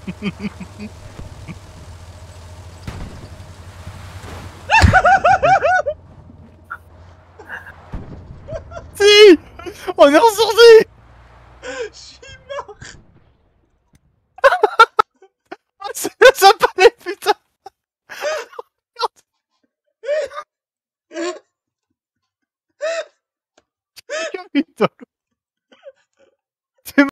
Si, on est ressorti. Je suis mort. C'est ça palais, putain. Putain.